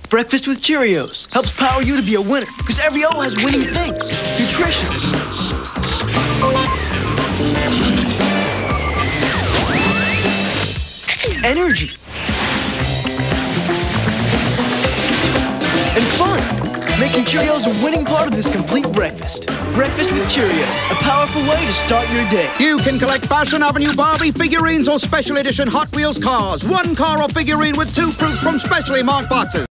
Breakfast with Cheerios helps power you to be a winner, because every O has winning things. Nutrition. Energy. And fun. Making Cheerios a winning part of this complete breakfast. Breakfast with Cheerios, a powerful way to start your day. You can collect Fashion Avenue Barbie figurines or special edition Hot Wheels cars. One car or figurine with 2 fruits from specially marked boxes.